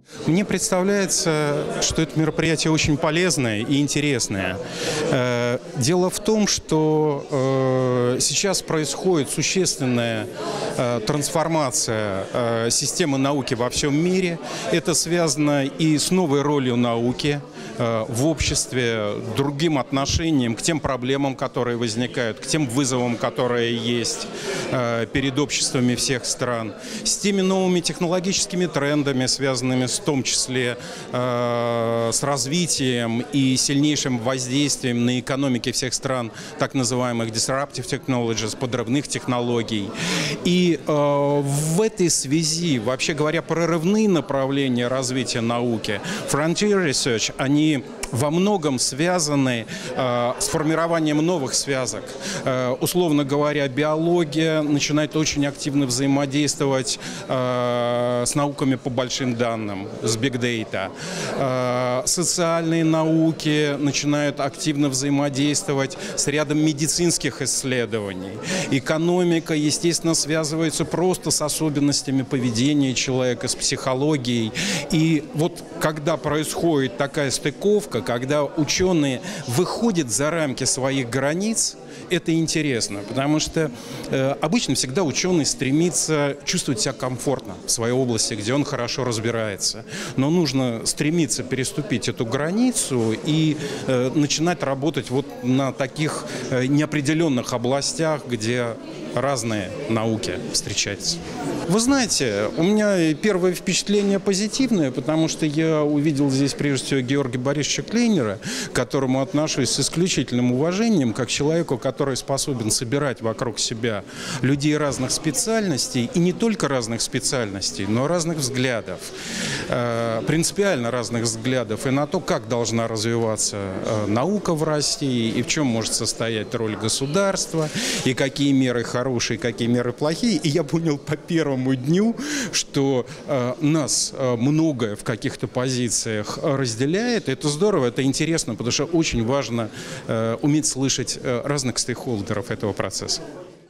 Мне представляется, что это мероприятие очень полезное и интересное. Дело в том, что сейчас происходит существенная трансформация системы науки во всем мире. Это связано и с новой ролью науки в обществе, другим отношением к тем проблемам, которые возникают, к тем вызовам, которые есть перед обществами всех стран, с теми новыми технологическими трендами, связанными в том числе с развитием и сильнейшим воздействием на экономики всех стран, так называемых disruptive technologies, подрывных технологий. И в этой связи, вообще говоря, прорывные направления развития науки, frontier research, они во многом связаны с формированием новых связок. Условно говоря, биология начинает очень активно взаимодействовать с науками по большим данным, с big data. Социальные науки начинают активно взаимодействовать с рядом медицинских исследований. Экономика, естественно, связывается просто с особенностями поведения человека, с психологией. И вот когда происходит такая стыковка, когда ученые выходят за рамки своих границ, это интересно, потому что обычно всегда ученый стремится чувствовать себя комфортно в своей области, где он хорошо разбирается. Но нужно стремиться переступить эту границу и начинать работать вот на таких неопределенных областях, где разные науки встречаются. Вы знаете, у меня первое впечатление позитивное, потому что я увидел здесь прежде всего Георгия Борисовича Клейнера, к которому отношусь с исключительным уважением, как человеку, который способен собирать вокруг себя людей разных специальностей, и не только разных специальностей, но разных взглядов, принципиально разных взглядов и на то, как должна развиваться наука в России, и в чем может состоять роль государства, и какие меры хорошие, какие меры плохие. И я понял по первому дню, что нас многое в каких-то позициях разделяет. Это здорово, это интересно, потому что очень важно уметь слышать разных стейкхолдеров этого процесса.